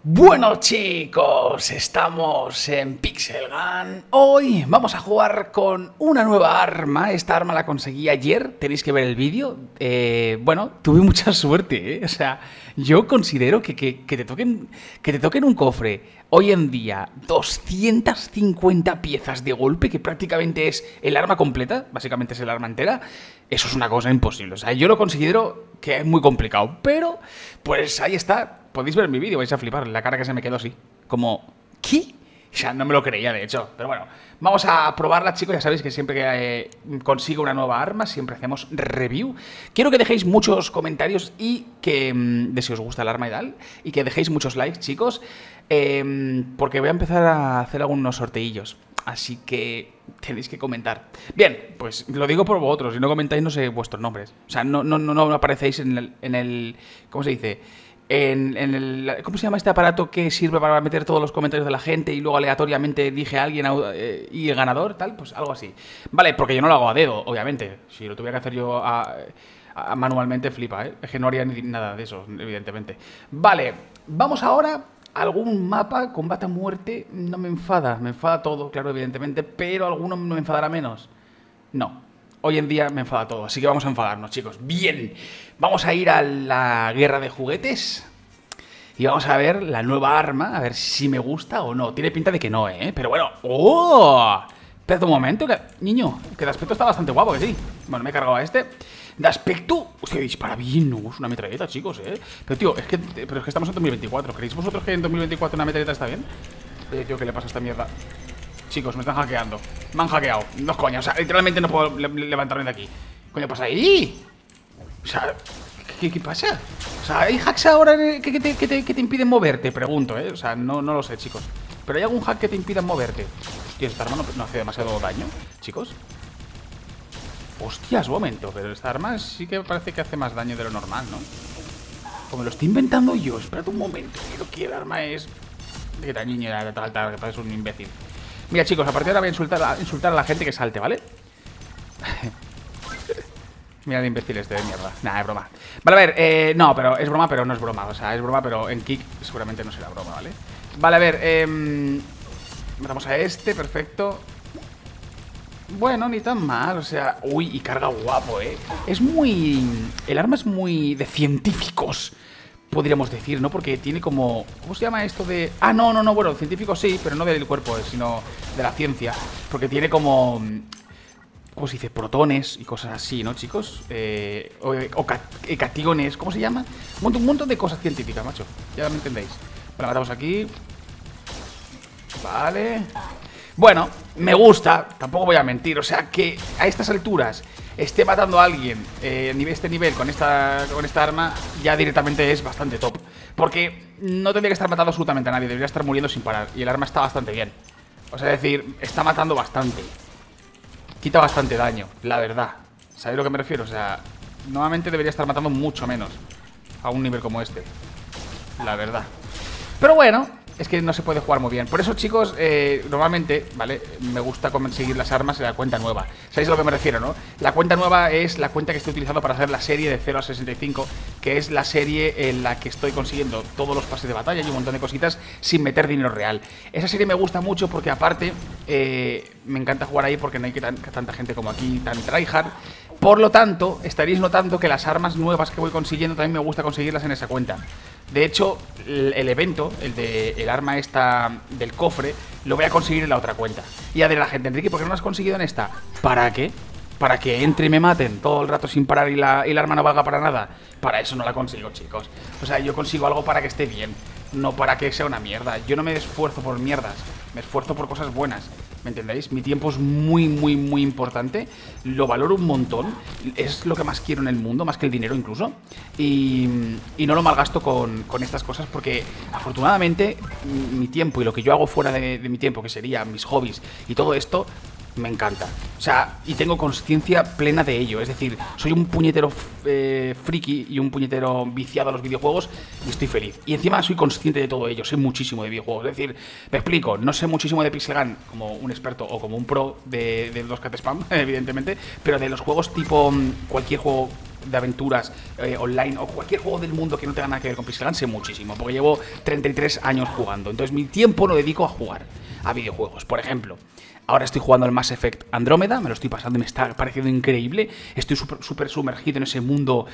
Bueno chicos, estamos en Pixel Gun. Hoy vamos a jugar con una nueva arma. Esta arma la conseguí ayer, tenéis que ver el vídeo. Bueno, tuve mucha suerte, ¿eh? O sea, yo considero que te toquen un cofre hoy en día 250 piezas de golpe, que prácticamente es el arma completa, básicamente es el arma entera. Eso es una cosa imposible, o sea, yo lo considero que es muy complicado, pero pues ahí está. Podéis ver mi vídeo, vais a flipar, la cara que se me quedó así. Como, ¿qué? O sea, no me lo creía, de hecho. Pero bueno, vamos a probarla, chicos. Ya sabéis que siempre que consigo una nueva arma, siempre hacemos review. Quiero que dejéis muchos comentarios y que, de si os gusta el arma y tal, y que dejéis muchos likes, chicos, porque voy a empezar a hacer algunos sorteillos. Así que tenéis que comentar. Bien, pues lo digo por vosotros. Si no comentáis, no sé vuestros nombres. O sea, no aparecéis en el ¿cómo se dice? ¿Cómo se llama este aparato que sirve para meter todos los comentarios de la gente y luego aleatoriamente dije a alguien y el ganador, tal? Pues algo así. Vale, porque yo no lo hago a dedo, obviamente. Si lo tuviera que hacer yo manualmente, flipa, ¿eh? Es que no haría nada de eso, evidentemente. Vale, vamos ahora a algún mapa, combate a muerte. No me enfada todo, claro, evidentemente, pero alguno me enfadará menos. No. Hoy en día me enfada todo, así que vamos a enfadarnos, chicos. Bien, vamos a ir a la guerra de juguetes y vamos a ver la nueva arma, a ver si me gusta o no. Tiene pinta de que no, ¿eh? Pero bueno, ¡oh! Espera un momento, niño, que de aspecto está bastante guapo, que sí. Bueno, me he cargado a este. De aspecto, hostia, dispara bien, no, es una metralleta, chicos, ¿eh? Pero tío, es que estamos en 2024. ¿Creéis vosotros que en 2024 una metralleta está bien? Tío, ¿qué le pasa a esta mierda? Chicos, me están hackeando. Me han hackeado. No, coño, o sea, literalmente no puedo levantarme de aquí. ¿Coño pasa ahí? O sea, ¿qué pasa? O sea, ¿hay hacks ahora que te impiden moverte? Pregunto, ¿eh? O sea, no lo sé, chicos. ¿Pero hay algún hack que te impida moverte? Hostia, esta arma no hace demasiado daño, chicos. Hostias, un momento. Pero esta arma sí que parece que hace más daño de lo normal, ¿no? Como lo estoy inventando yo. Espérate un momento. Creo que el arma es... ¿De qué niño era tal, que parece un imbécil? Mira, chicos, a partir de ahora voy a insultar a la gente que salte, ¿vale? Mira el imbécil este de mierda. Nah, es broma. Vale, a ver, no, pero es broma, pero no es broma. O sea, es broma, pero en Kick seguramente no será broma, ¿vale? Vale, a ver, matamos a este, perfecto. Bueno, ni tan mal, o sea... Uy, y carga guapo, ¿eh? Es muy... El arma es muy de científicos, podríamos decir, ¿no? Porque tiene como... ¿Cómo se llama esto de...? Ah, no, bueno, científico sí, pero no del cuerpo, sino de la ciencia. Porque tiene como... ¿Cómo se dice? Protones y cosas así, ¿no, chicos? O cationes, ¿cómo se llama? Un montón de cosas científicas, macho. Ya me entendéis. Vale, matamos aquí. Vale. Bueno, me gusta, tampoco voy a mentir. O sea, que a estas alturas esté matando a alguien este nivel con esta arma, ya directamente es bastante top. Porque no tendría que estar matando absolutamente a nadie, debería estar muriendo sin parar. Y el arma está bastante bien. O sea, es decir, está matando bastante. Quita bastante daño, la verdad. ¿Sabéis a lo que me refiero? O sea, normalmente debería estar matando mucho menos a un nivel como este, la verdad. Pero bueno, es que no se puede jugar muy bien. Por eso, chicos, normalmente, ¿vale? Me gusta conseguir las armas en la cuenta nueva. ¿Sabéis a lo que me refiero, no? La cuenta nueva es la cuenta que estoy utilizando para hacer la serie de 0 a 65, que es la serie en la que estoy consiguiendo todos los pases de batalla y un montón de cositas sin meter dinero real. Esa serie me gusta mucho porque aparte me encanta jugar ahí porque no hay tanta gente como aquí, tan tryhard. Por lo tanto, estaréis notando que las armas nuevas que voy consiguiendo también me gusta conseguirlas en esa cuenta. De hecho, el evento, el arma esta del cofre, lo voy a conseguir en la otra cuenta. Y ya dirá la gente, Enrique, ¿por qué no lo has conseguido en esta? ¿Para qué? ¿Para que entre y me maten todo el rato sin parar y el arma no valga para nada? Para eso no la consigo, chicos. O sea, yo consigo algo para que esté bien, no para que sea una mierda. Yo no me esfuerzo por mierdas, me esfuerzo por cosas buenas. ¿Me entendéis? Mi tiempo es muy importante. Lo valoro un montón. Es lo que más quiero en el mundo, más que el dinero incluso. Y no lo malgasto con estas cosas porque afortunadamente mi tiempo y lo que yo hago fuera de mi tiempo, que sería mis hobbies y todo esto, me encanta. O sea, y tengo conciencia plena de ello. Es decir, soy un puñetero friki y un puñetero viciado a los videojuegos y estoy feliz. Y encima soy consciente de todo ello. Sé muchísimo de videojuegos. Es decir, me explico, no sé muchísimo de Pixel Gun como un experto o como un pro de 2Cat Spam, evidentemente, pero de los juegos tipo cualquier juego de aventuras online o cualquier juego del mundo que no tenga nada que ver con Pixel Gun, sé muchísimo, porque llevo 33 años jugando. Entonces mi tiempo lo dedico a jugar a videojuegos. Por ejemplo, ahora estoy jugando al Mass Effect Andrómeda, me lo estoy pasando y me está pareciendo increíble. Estoy súper sumergido en ese mundo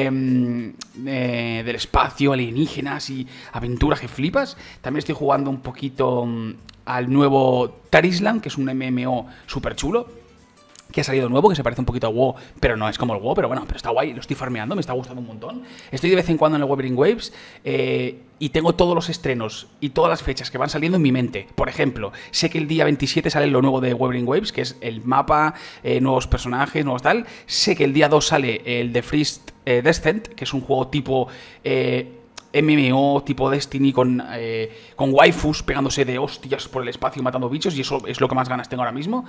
del espacio, alienígenas y aventuras que flipas. También estoy jugando un poquito al nuevo Tarisland, que es un MMO súper chulo, que ha salido nuevo, que se parece un poquito a WoW, pero no es como el WoW, pero bueno, pero está guay, lo estoy farmeando, me está gustando un montón. Estoy de vez en cuando en el Wuthering Waves y tengo todos los estrenos y todas las fechas que van saliendo en mi mente. Por ejemplo, sé que el día 27 sale lo nuevo de Wuthering Waves, que es el mapa, nuevos personajes, nuevos tal. Sé que el día 2 sale el de First Descent, que es un juego tipo MMO, tipo Destiny, con waifus pegándose de hostias por el espacio y matando bichos, y eso es lo que más ganas tengo ahora mismo.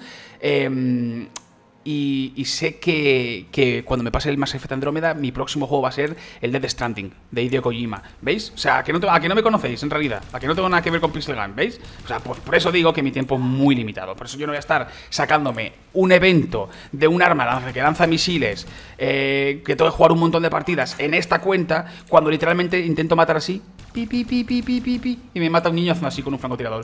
Y sé que cuando me pase el Mass Effect Andrómeda, mi próximo juego va a ser el Death Stranding, de Hideo Kojima. ¿Veis? O sea, a que no me conocéis, en realidad. A que no tengo nada que ver con Pixel Gun, ¿veis? O sea, pues por eso digo que mi tiempo es muy limitado. Por eso yo no voy a estar sacándome un evento de un arma que lanza misiles, que tengo que jugar un montón de partidas en esta cuenta, cuando literalmente intento matar así, y me mata un niño haciendo así con un francotirador.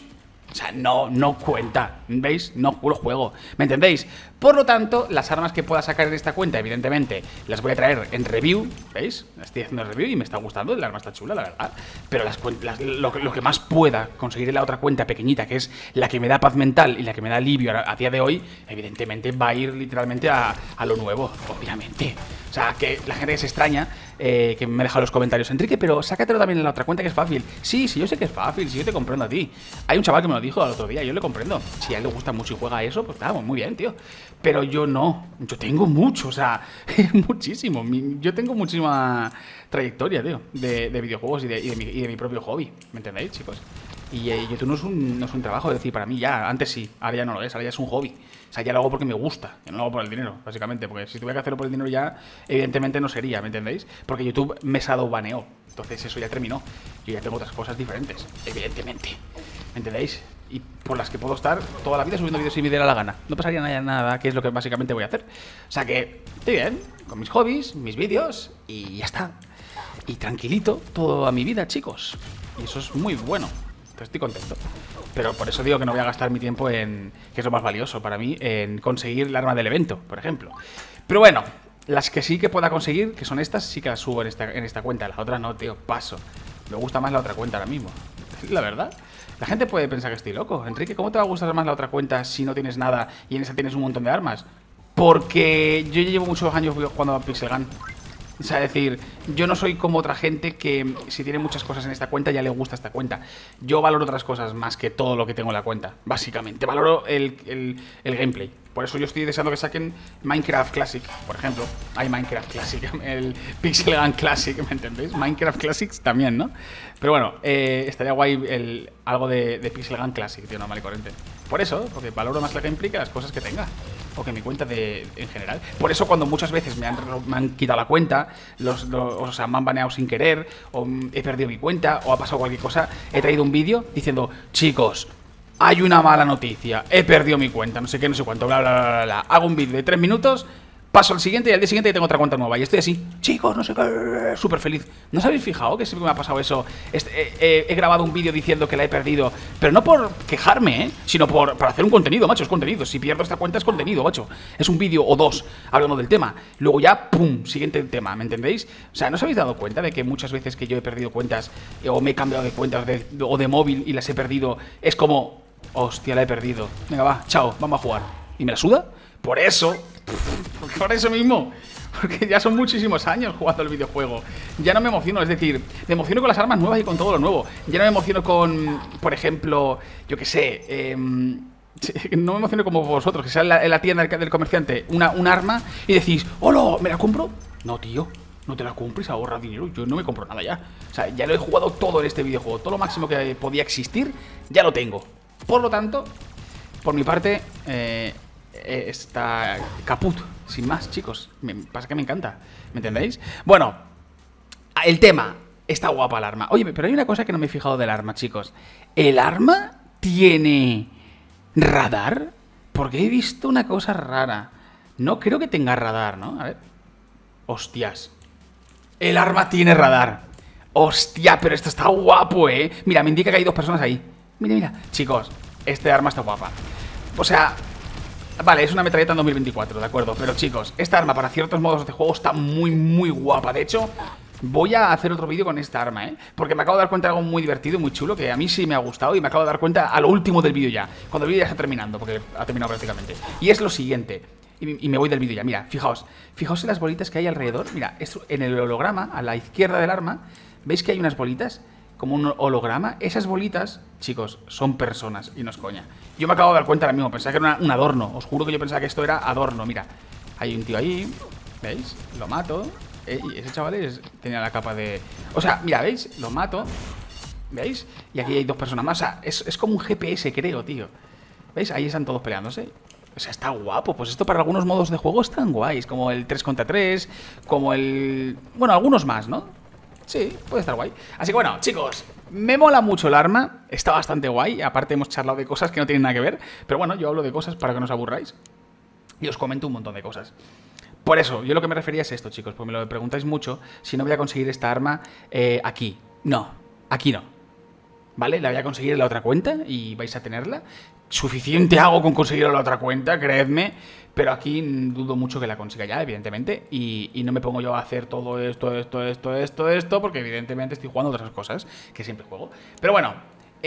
O sea, no cuenta, ¿veis? No lo juego, ¿me entendéis? Por lo tanto, las armas que pueda sacar en esta cuenta, evidentemente, las voy a traer en review, ¿veis? Estoy haciendo el review y me está gustando, el arma está chula, la verdad. Pero lo que más pueda conseguir en la otra cuenta pequeñita, que es la que me da paz mental y la que me da alivio a día de hoy, evidentemente va a ir literalmente a lo nuevo, obviamente. O sea, que la gente que se extraña, que me deja en los comentarios, Enrique, pero sácatelo también en la otra cuenta, que es fácil. Sí, yo sé que es fácil, sí, yo te comprendo a ti. Hay un chaval que me lo dijo el otro día, yo le comprendo. Si a él le gusta mucho y juega a eso, pues claro, muy bien, tío. Pero yo no, yo tengo mucho, o sea, muchísimo. Yo tengo muchísima trayectoria, tío, de videojuegos y de mi propio hobby, ¿me entendéis, chicos? Y YouTube no es un trabajo, es decir, para mí ya, antes sí, ahora ya no lo es, ahora ya es un hobby. O sea, ya lo hago porque me gusta, yo no lo hago por el dinero, básicamente, porque si tuviera que hacerlo por el dinero ya, evidentemente no sería, ¿me entendéis? Porque YouTube me shadowbaneó, entonces eso ya terminó. Yo ya tengo otras cosas diferentes, evidentemente, ¿me entendéis? Y por las que puedo estar toda la vida subiendo vídeos si me diera la gana. No pasaría nada, que es lo que básicamente voy a hacer. O sea que, estoy bien, con mis hobbies, mis vídeos, y ya está. Y tranquilito toda mi vida, chicos. Y eso es muy bueno. Entonces estoy contento. Pero por eso digo que no voy a gastar mi tiempo en, que es lo más valioso para mí, en conseguir el arma del evento, por ejemplo. Pero bueno, las que sí que pueda conseguir, que son estas, sí que las subo en esta cuenta. Las otras no, tío, paso. Me gusta más la otra cuenta ahora mismo. La verdad. La gente puede pensar que estoy loco. Enrique, ¿cómo te va a gustar más la otra cuenta si no tienes nada y en esa tienes un montón de armas? Porque yo llevo muchos años jugando a Pixel Gun. O sea, es decir, yo no soy como otra gente que si tiene muchas cosas en esta cuenta ya le gusta esta cuenta. Yo valoro otras cosas más que todo lo que tengo en la cuenta, básicamente. Valoro el gameplay. Por eso yo estoy deseando que saquen Minecraft Classic, por ejemplo. Hay Minecraft Classic, el Pixel Gun Classic, ¿me entendéis? Minecraft Classics también, ¿no? Pero bueno, estaría guay algo de Pixel Gun Classic, tío, normal y corriente. Por eso, porque valoro más el gameplay que las cosas que tenga. O que mi cuenta en general. Por eso cuando muchas veces me han quitado la cuenta, o sea, me han baneado sin querer, o he perdido mi cuenta, o ha pasado cualquier cosa, he traído un vídeo diciendo, chicos, hay una mala noticia, he perdido mi cuenta, no sé qué, no sé cuánto, bla, bla, bla, bla, bla. Hago un vídeo de 3 minutos, paso al siguiente y al día siguiente tengo otra cuenta nueva. Y estoy así, chicos, no sé qué, súper feliz. ¿No os habéis fijado que siempre me ha pasado eso? He grabado un vídeo diciendo que la he perdido, pero no por quejarme, sino para hacer un contenido, macho, es contenido. Si pierdo esta cuenta es contenido, macho. Es un vídeo o dos hablando del tema. Luego ya, pum, siguiente tema, ¿me entendéis? O sea, ¿no os habéis dado cuenta de que muchas veces que yo he perdido cuentas o me he cambiado de cuentas o de móvil y las he perdido, es como, hostia, la he perdido. Venga, va, chao, vamos a jugar. ¿Y me la suda? Por eso mismo, porque ya son muchísimos años jugando el videojuego. Ya no me emociono, es decir, me emociono con las armas nuevas y con todo lo nuevo. Ya no me emociono con, por ejemplo, yo qué sé, no me emociono como vosotros, que sea en la tienda del comerciante un arma y decís, ¡hola! ¿Me la compro? No, tío, no te la compres, ahorra dinero. Yo no me compro nada ya. O sea, ya lo he jugado todo en este videojuego. Todo lo máximo que podía existir, ya lo tengo. Por lo tanto, por mi parte, está caput, sin más, chicos. Pasa que me encanta, ¿me entendéis? Bueno, el tema, está guapa el arma. Oye, pero hay una cosa que no me he fijado del arma, chicos. ¿El arma tiene radar? Porque he visto una cosa rara. No creo que tenga radar, ¿no? A ver. Hostias. El arma tiene radar. Hostia, pero esto está guapo, ¿eh? Mira, me indica que hay dos personas ahí. Mira, mira. Chicos, este arma está guapa. O sea... Vale, es una metralleta en 2024, de acuerdo. Pero chicos, esta arma para ciertos modos de juego está muy, muy guapa. De hecho, voy a hacer otro vídeo con esta arma, ¿eh? Porque me acabo de dar cuenta de algo muy divertido, muy chulo, que a mí sí me ha gustado. Y me acabo de dar cuenta a lo último del vídeo ya, cuando el vídeo ya está terminando, porque ha terminado prácticamente. Y es lo siguiente. Y me voy del vídeo ya, mira, fijaos en las bolitas que hay alrededor. Mira, esto, en el holograma, a la izquierda del arma, ¿veis que hay unas bolitas? Como un holograma. Esas bolitas, chicos, son personas, y no es coña. Yo me acabo de dar cuenta ahora mismo, pensaba que era un adorno. Os juro que yo pensaba que esto era adorno, mira. Hay un tío ahí, ¿veis? Lo mato. Y ese chaval tenía la capa de... O sea, mira, ¿veis? Lo mato, ¿veis? Y aquí hay dos personas más, o sea, es como un GPS, creo, tío. ¿Veis? Ahí están todos peleándose. O sea, está guapo. Pues esto para algunos modos de juego están guays. Como el 3 contra 3, como el... Bueno, algunos más, ¿no? Sí, puede estar guay. Así que bueno, chicos, me mola mucho el arma. Está bastante guay. Aparte hemos charlado de cosas que no tienen nada que ver. Pero bueno, yo hablo de cosas para que no os aburráis. Y os comento un montón de cosas. Por eso, yo lo que me refería es esto, chicos. Porque me lo preguntáis mucho. Si no voy a conseguir esta arma aquí. No, aquí no. ¿Vale? La voy a conseguir en la otra cuenta y vais a tenerla. Suficiente hago con conseguir en la otra cuenta, creedme. Pero aquí dudo mucho que la consiga ya, evidentemente. Y no me pongo yo a hacer todo esto, porque evidentemente estoy jugando otras cosas que siempre juego. Pero bueno,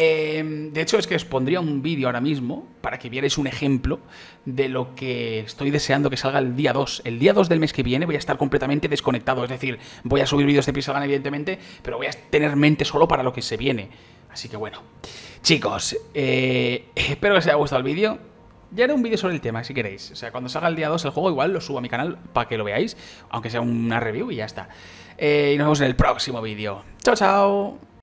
de hecho es que os pondría un vídeo ahora mismo para que vierais un ejemplo de lo que estoy deseando que salga el día 2. El día 2 del mes que viene voy a estar completamente desconectado. Es decir, voy a subir vídeos de Pixel Gun, evidentemente, pero voy a tener mente solo para lo que se viene. Así que bueno, chicos, espero que os haya gustado el vídeo. Ya haré un vídeo sobre el tema, si queréis. O sea, cuando salga el día 2 el juego, igual lo subo a mi canal para que lo veáis, aunque sea una review y ya está. Y nos vemos en el próximo vídeo. Chao, chao.